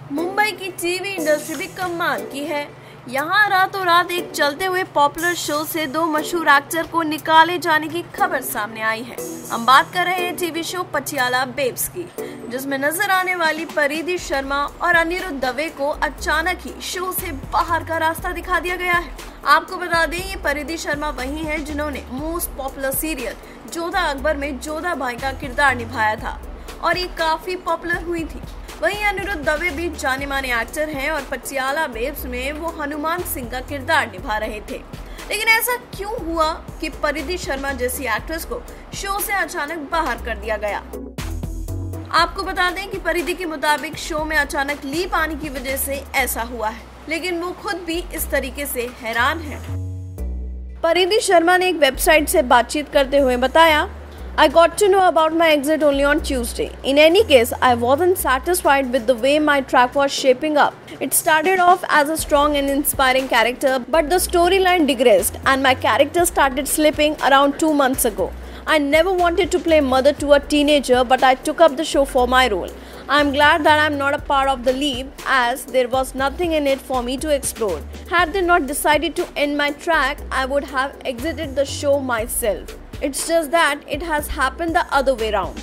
मुंबई की TV industry भी कमाल की है। यहाँ रातों रात एक चलते हुए पॉपुलर शो से दो मशहूर एक्टर को निकाले जाने की खबर सामने आई है। हम बात कर रहे हैं टीवी शो पटियाला बेब्स की, जिसमें नजर आने वाली परिधि शर्मा और अनिरुद्ध दवे को अचानक ही शो से बाहर का रास्ता दिखा दिया गया है। आपको बता दें, ये परिधि शर्मा वही है जिन्होंने most popular serial Jodha Akbar में जोधा भाई का किरदार निभाया था और ये काफी पॉपुलर हुई थी। वहीं अनिरुद्ध दवे भी जाने माने एक्टर हैं और पटियाला बेब्स में वो हनुमान सिंह का किरदार निभा रहे थे। लेकिन ऐसा क्यों हुआ कि परिधि शर्मा जैसी एक्ट्रेस को शो से अचानक बाहर कर दिया गया? आपको बता दें कि परिधि के मुताबिक शो में अचानक लीप आने की वजह से ऐसा हुआ है, लेकिन वो खुद भी इस तरीके से हैरान है। परिधि शर्मा ने एक वेबसाइट से बातचीत करते हुए बताया, I got to know about my exit only on Tuesday. In any case, I wasn't satisfied with the way my track was shaping up. It started off as a strong and inspiring character, but the storyline digressed and my character started slipping around 2 months ago. I never wanted to play mother to a teenager, but I took up the show for my role. I'm glad that I'm not a part of the leap, as there was nothing in it for me to explore. Had they not decided to end my track, I would have exited the show myself. It's just that it has happened the other way round.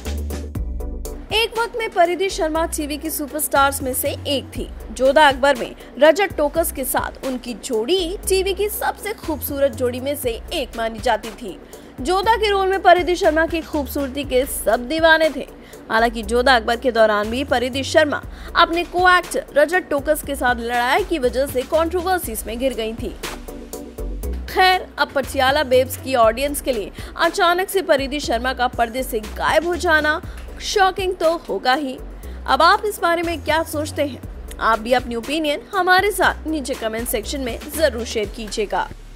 एक वक्त में परिधि Sharma TV की superstars में से एक थी। जोधा अकबर में रजत टोकस के साथ उनकी जोड़ी टीवी की सबसे खूबसूरत जोड़ी में से एक मानी जाती थी। जोधा के रोल में परिधि शर्मा की खूबसूरती के सब दीवाने थे। हालांकि जोधा अकबर के दौरान भी परिधि शर्मा अपने को एक्टर रजत टोकस के साथ लड़ाई की वजह से कंट्रोवर्सीज में घिर गई थी। खैर, अब पटियाला बेब्स की ऑडियंस के लिए अचानक से परिधि शर्मा का पर्दे से गायब हो जाना शॉकिंग तो होगा ही। अब आप इस बारे में क्या सोचते हैं? आप भी अपनी ओपिनियन हमारे साथ नीचे कमेंट सेक्शन में जरूर शेयर कीजिएगा।